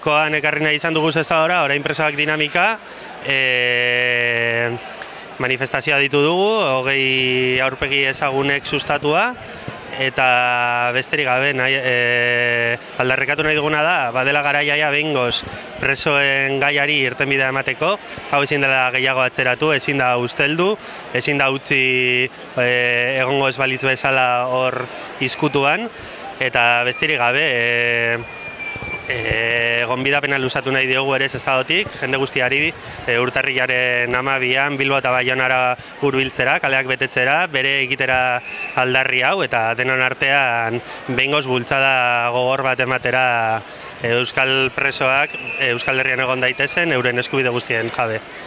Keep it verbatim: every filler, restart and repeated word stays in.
Gaurkoan ekarri nahi izan dugu zestadora, orain presoak dinamika, e, manifestazioa ditu dugu, hogei aurpegi ezagunek sustatua, eta besterik gabe nahi, e, aldarrikatu nahi duguna da, badela garaiaia behingoz presoen gaiari irtenbidea emateko, hau ezin dela gehiago atzeratu, ezin da usteldu, ezin da utzi e, egongo ez balitz bezala hor izkutuan, eta besterik gabe, e, E, gonbidapena luzatu nahi diogu ere Zestadotik, jende guztiari e, urtarrilaren hamabian Bilbo eta Baionara hurbiltzera, kaleak betetzera, bere egitera aldarri hau, eta denon artean behingoz bultzada gogor bat ematera Euskal presoak Euskal Herrian egon daitezen, euren eskubide guztien jabe.